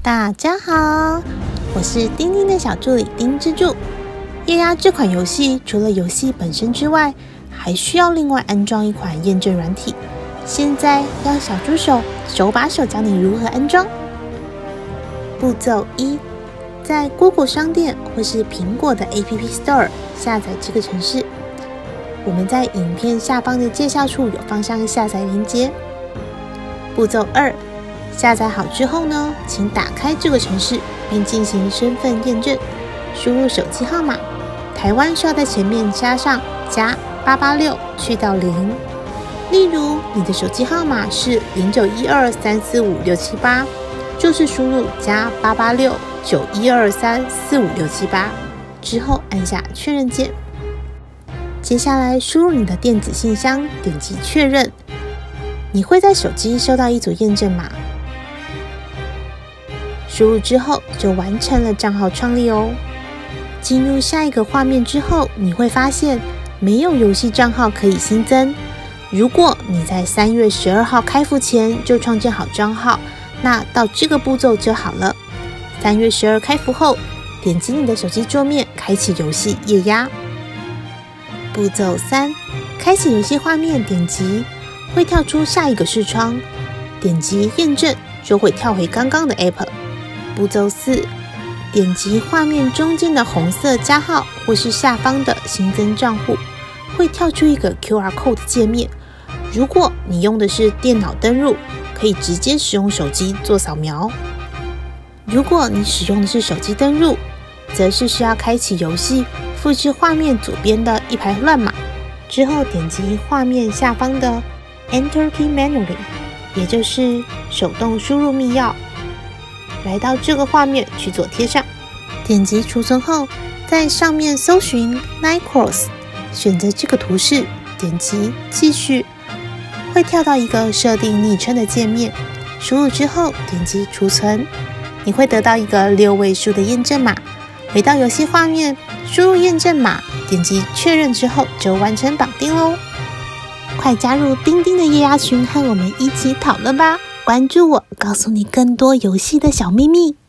大家好，我是丁丁的小助理丁之助。液压这款游戏除了游戏本身之外，还需要另外安装一款验证软体。现在要小助手手把手教你如何安装。步骤1，在 Google 商店或是苹果的 App Store 下载这个程式。我们在影片下方的介绍处有放上下载链接。步骤2，下载好之后呢，请打开这个程式，并进行身份验证。输入手机号码，台湾需要在前面加上+886去掉0。例如，你的手机号码是0912345678，就是输入+8869123456788之后按下确认键。接下来输入你的电子信箱，点击确认。你会在手机收到一组验证码，输入之后就完成了账号创立哦。进入下一个画面之后，你会发现没有游戏账号可以新增。如果你在3月12号开服前就创建好账号，那到这个步骤就好了。3月12开服后，点击你的手机桌面，开启游戏液压。步骤3，开启游戏画面，点击会跳出下一个视窗，点击验证就会跳回刚刚的 App。步骤4，点击画面中间的红色加号或是下方的新增账户，会跳出一个 QR Code 界面。如果你用的是电脑登入，可以直接使用手机做扫描。如果你使用的是手机登入，则是需要开启游戏，复制画面左边的一排乱码，之后点击画面下方的 Enter Key Manually， 也就是手动输入密钥，来到这个画面去做贴上。点击储存后，在上面搜寻 Nightcross， 选择这个图示，点击继续，会跳到一个设定昵称的界面。输入之后点击储存，你会得到一个6位数的验证码。回到游戏画面，输入验证码，点击确认之后就完成绑定咯。快加入丁丁的液压群，和我们一起讨论吧！关注我，告诉你更多游戏的小秘密。